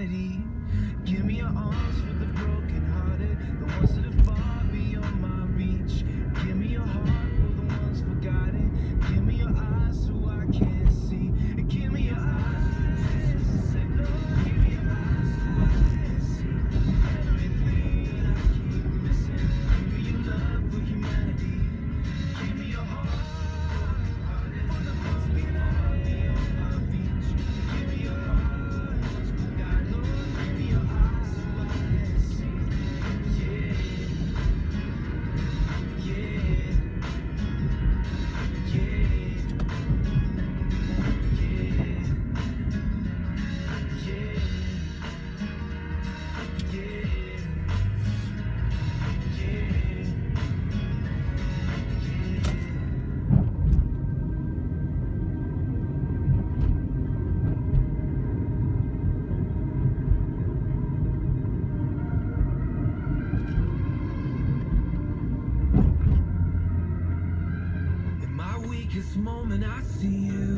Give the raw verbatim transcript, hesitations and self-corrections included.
humanity. Give me your arms for the broken-hearted, the ones that are far beyond my reach. Give me your heart for the ones forgotten. Give me your eyes so I can see. And give me your eyes. Say, Lord, give me your eyes so I can see everything that I keep missing. Give me your love for humanity. Give me your heart for the ones beyond beyond my reach. Give me your heart, God, Lord, give me your eyes so I can see. Yeah, yeah, in my weakest moment I see you.